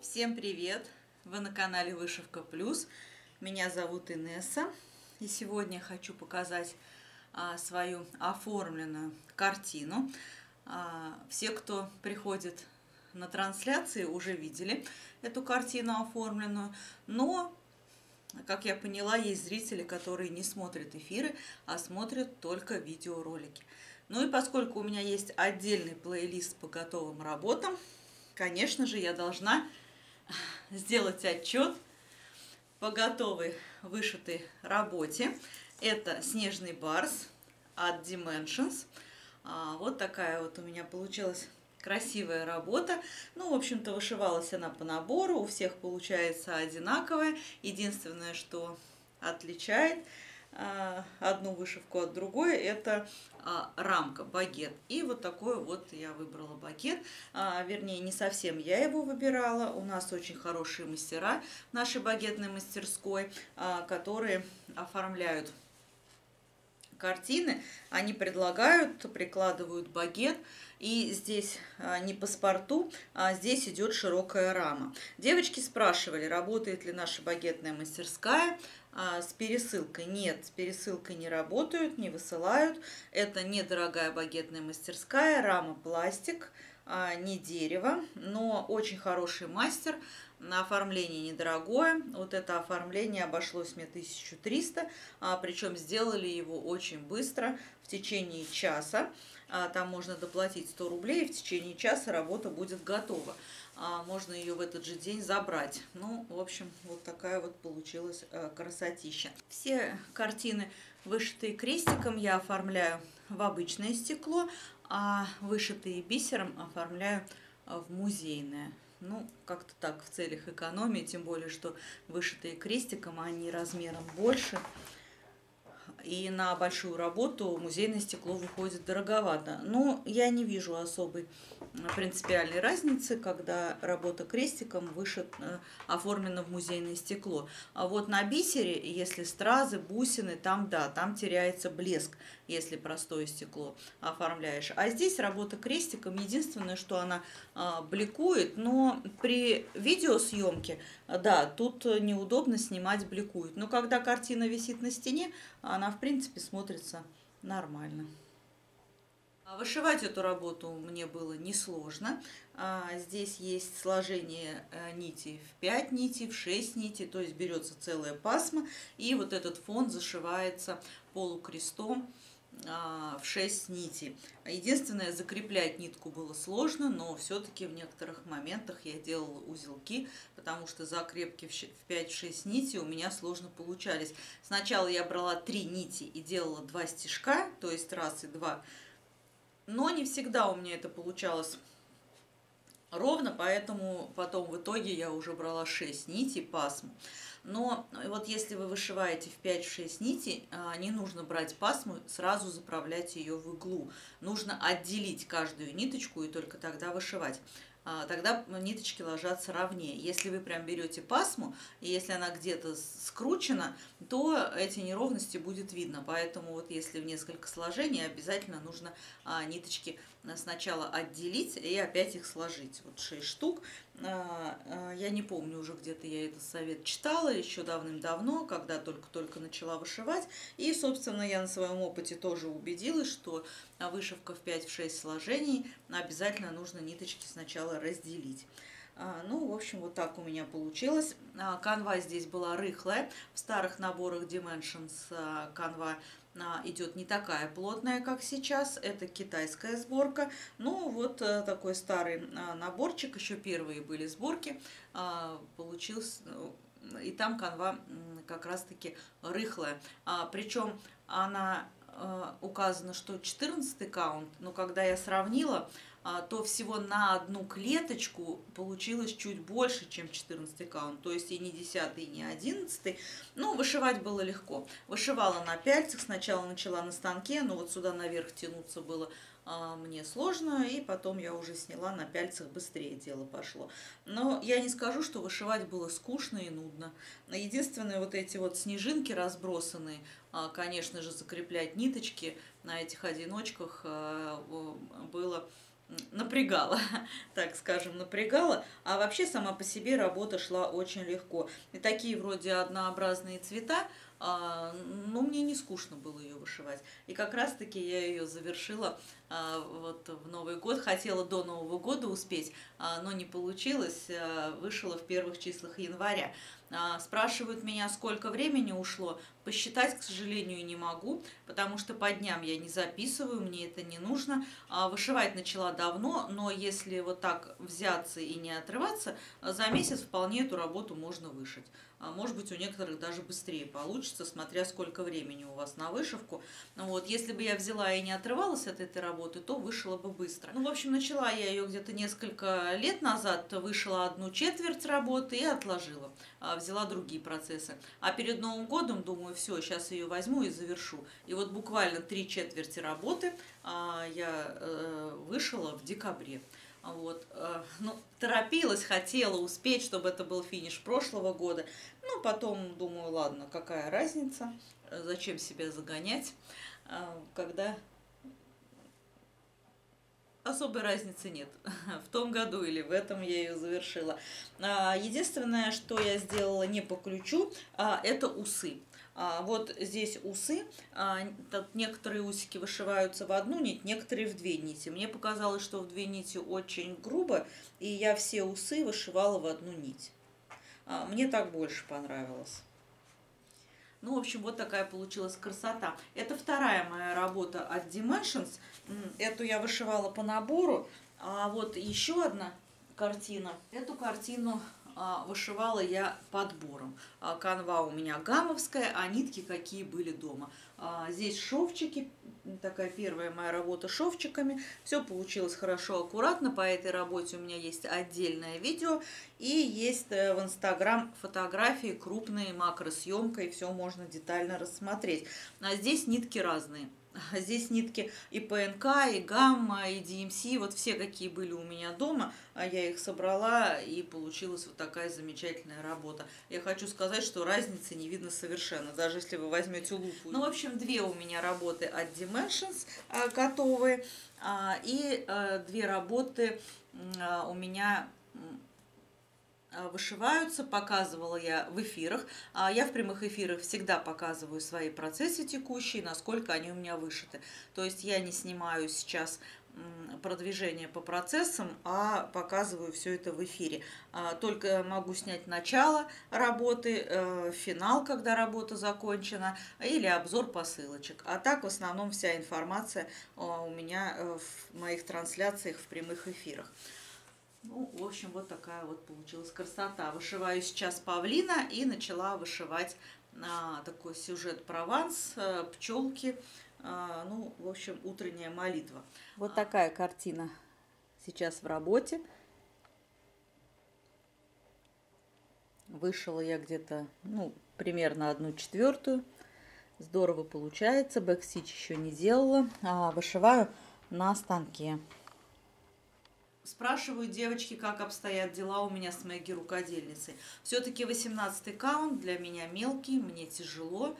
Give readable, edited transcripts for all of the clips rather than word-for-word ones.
Всем привет! Вы на канале Вышивка Плюс. Меня зовут Инесса. И сегодня я хочу показать свою оформленную картину. Все, кто приходит на трансляции, уже видели эту картину оформленную. Но, как я поняла, есть зрители, которые не смотрят эфиры, а смотрят только видеоролики. Ну и поскольку у меня есть отдельный плейлист по готовым работам, конечно же, я должна сделать отчет по готовой вышитой работе. Это снежный барс от Dimensions. Вот такая вот у меня получилась красивая работа. Ну, в общем-то, вышивалась она по набору. У всех получается одинаковая. Единственное, что отличает одну вышивку от другой, это рамка, багет. И вот такой вот я выбрала багет. Вернее, не совсем я его выбирала. У нас очень хорошие мастера в нашей багетной мастерской, которые оформляют картины. Они предлагают, прикладывают багет. И здесь не паспорту, а здесь идет широкая рама. Девочки спрашивали, работает ли наша багетная мастерская с пересылкой. Нет, с пересылкой не работают, не высылают. Это недорогая багетная мастерская, рама пластик, не дерево, но очень хороший мастер. На оформление недорогое. Вот это оформление обошлось мне 1300, причем сделали его очень быстро, в течение часа. Там можно доплатить 100 рублей, и в течение часа работа будет готова. Можно ее в этот же день забрать. Ну, в общем, вот такая вот получилась красотища. Все картины, вышитые крестиком, я оформляю в обычное стекло, а вышитые бисером оформляю в музейное. Ну, как-то так, в целях экономии, тем более, что вышитые крестиком, они размером больше. И на большую работу музейное стекло выходит дороговато. Но я не вижу особой принципиальной разницы, когда работа крестиком оформлена в музейное стекло. А вот на бисере, если стразы, бусины, там да, там теряется блеск, если простое стекло оформляешь. А здесь работа крестиком, единственное, что она бликует, но при видеосъемке, да, тут неудобно снимать бликует. Но когда картина висит на стене, она в принципе смотрится нормально. Вышивать эту работу мне было несложно. Здесь есть сложение нитей в 5 нитей, в 6 нитей, то есть берется целая пасма, и вот этот фон зашивается полукрестом в 6 нитей. Единственное, закреплять нитку было сложно, но все-таки в некоторых моментах я делала узелки, потому что закрепки в 5-6 нитей у меня сложно получались. Сначала я брала 3 нити и делала 2 стежка, то есть раз и два, но не всегда у меня это получалось ровно, поэтому потом в итоге я уже брала 6 нитей пасму. Но вот если вы вышиваете в 5-6 нитей, не нужно брать пасму, сразу заправлять ее в иглу. Нужно отделить каждую ниточку и только тогда вышивать. Тогда ниточки ложатся ровнее. Если вы прям берете пасму, и если она где-то скручена, то эти неровности будет видно. Поэтому вот если в несколько сложений, обязательно нужно ниточки сначала отделить и опять их сложить. Вот 6 штук. Я не помню, уже где-то я этот совет читала, еще давным-давно, когда только-только начала вышивать. И, собственно, я на своем опыте тоже убедилась, что вышивка в 5-6 сложений обязательно нужно ниточки сначала разделить. Ну, в общем, вот так у меня получилось. Канва здесь была рыхлая. В старых наборах Dimensions канва идет не такая плотная, как сейчас. Это китайская сборка. Ну, вот такой старый наборчик. Еще первые были сборки. Получился... И там канва как раз-таки рыхлая. Причем она... указано, что 14 каунт, но когда я сравнила, то всего на одну клеточку получилось чуть больше, чем 14 каунт, то есть и не 10, и не 11. Ну, вышивать было легко. Вышивала на пяльцах, сначала начала на станке, но вот сюда наверх тянуться было мне сложно, и потом я уже сняла на пяльцах, быстрее дело пошло. Но я не скажу, что вышивать было скучно и нудно. Единственное, вот эти вот снежинки разбросанные, конечно же, закреплять ниточки на этих одиночках было напрягала, так скажем, напрягала, а вообще сама по себе работа шла очень легко. И такие вроде однообразные цвета, но мне не скучно было ее вышивать. И как раз-таки я ее завершила вот в Новый год. Хотела до Нового года успеть, но не получилось. Вышила в первых числах января. Спрашивают меня, сколько времени ушло. Посчитать, к сожалению, не могу, потому что по дням я не записываю, мне это не нужно. Вышивать начала давно, но если вот так взяться и не отрываться, за месяц вполне эту работу можно вышить. Может быть, у некоторых даже быстрее получится, смотря сколько времени у вас на вышивку. Вот, если бы я взяла и не отрывалась от этой работы, то вышила бы быстро. Ну, в общем, начала я ее где-то несколько лет назад, вышила 1/4 работы и отложила. Взяла другие процессы. А перед Новым годом думаю, все, сейчас ее возьму и завершу. И вот буквально 3/4 работы я вышила в декабре. Вот. Ну, торопилась, хотела успеть, чтобы это был финиш прошлого года. Ну, потом думаю, ладно, какая разница, зачем себя загонять, когда особой разницы нет, в том году или в этом я ее завершила. Единственное, что я сделала не по ключу, это усы. Вот здесь усы, некоторые усики вышиваются в одну нить, некоторые в 2 нити. Мне показалось, что в 2 нити очень грубо, и я все усы вышивала в 1 нить. Мне так больше понравилось. Ну, в общем, вот такая получилась красота. Это вторая моя работа от Dimensions. Эту я вышивала по набору. А вот еще одна картина. Эту картину вышивала я подбором. Канва у меня гамовская, а нитки какие были дома. Здесь шовчики, такая первая моя работа шовчиками. Все получилось хорошо, аккуратно. По этой работе у меня есть отдельное видео. И есть в Инстаграм фотографии крупные, макросъемкой. Все можно детально рассмотреть. А здесь нитки разные. Здесь нитки и ПНК, и гамма, и DMC, вот все какие были у меня дома, я их собрала, и получилась вот такая замечательная работа. Я хочу сказать, что разницы не видно совершенно, даже если вы возьмете лупу. Ну, в общем, 2 у меня работы от Dimensions готовые, и 2 работы у меня вышиваются, показывала я в эфирах. Я в прямых эфирах всегда показываю свои процессы текущие, насколько они у меня вышиты. То есть я не снимаю сейчас продвижение по процессам, а показываю все это в эфире. Только могу снять начало работы, финал, когда работа закончена, или обзор посылочек. А так в основном вся информация у меня в моих трансляциях в прямых эфирах. Ну, в общем, вот такая вот получилась красота. Вышиваю сейчас павлина и начала вышивать такой сюжет Прованс, пчелки. Ну, в общем, утренняя молитва. Вот такая картина сейчас в работе. Вышила я где-то, ну, примерно 1/4. Здорово получается. Бэкстич еще не делала. Вышиваю на станке. Спрашивают девочки, как обстоят дела у меня с Мэгги рукодельницей. Все-таки 18-й каунт для меня мелкий, мне тяжело.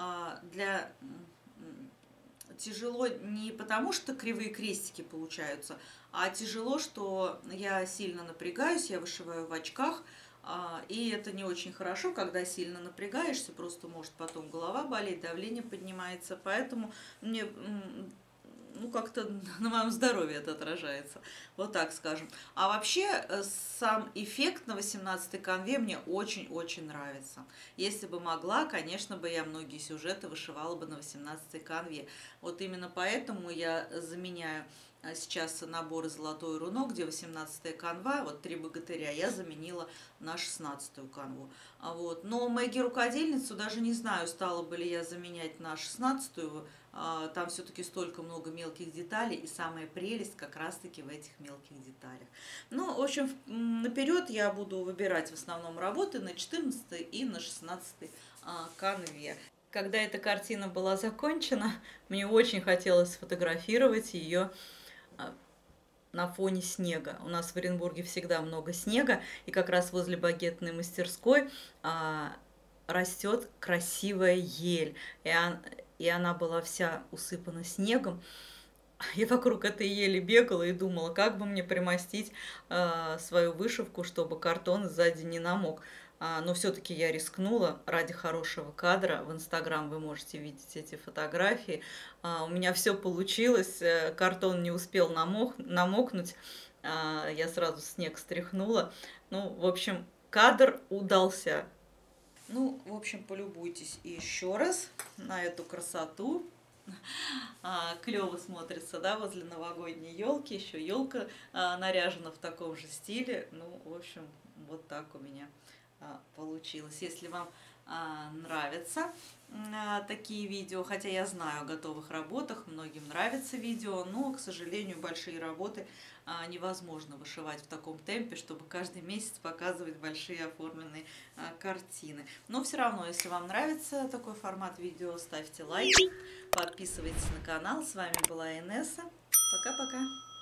Тяжело не потому, что кривые крестики получаются, а тяжело, что я сильно напрягаюсь, я вышиваю в очках, и это не очень хорошо, когда сильно напрягаешься, просто может потом голова болеть, давление поднимается, поэтому мне... Ну, как-то на моем здоровье это отражается, вот так скажем. А вообще, сам эффект на 18-й канве мне очень-очень нравится. Если бы могла, конечно бы я многие сюжеты вышивала бы на 18-й канве. Вот именно поэтому я заменяю сейчас наборы «Золотой руно», где 18-я канва, вот 3 богатыря, я заменила на 16-ю канву. Вот. Но Мэгги рукодельницу даже не знаю, стала бы ли я заменять на 16-ю. Там все-таки столько много мелких деталей, и самая прелесть как раз-таки в этих мелких деталях. Ну, в общем, наперед я буду выбирать в основном работы на 14 и на 16 канве. Когда эта картина была закончена, мне очень хотелось сфотографировать ее на фоне снега. У нас в Оренбурге всегда много снега, и как раз возле багетной мастерской растет красивая ель, и она была вся усыпана снегом. Я вокруг этой ели бегала и думала, как бы мне примостить свою вышивку, чтобы картон сзади не намок. Но все-таки я рискнула ради хорошего кадра. В Инстаграм вы можете видеть эти фотографии. У меня все получилось, картон не успел намокнуть. Я сразу снег стряхнула. Ну, в общем, кадр удался. Ну, в общем, полюбуйтесь еще раз на эту красоту. Клево смотрится, да, возле новогодней елки. Еще елка наряжена в таком же стиле. Ну, в общем, вот так у меня получилось. Если вам нравятся такие видео, хотя я знаю о готовых работах, многим нравится видео, но, к сожалению, большие работы невозможно вышивать в таком темпе, чтобы каждый месяц показывать большие оформленные картины. Но все равно, если вам нравится такой формат видео, ставьте лайк, подписывайтесь на канал. С вами была Инесса. Пока-пока.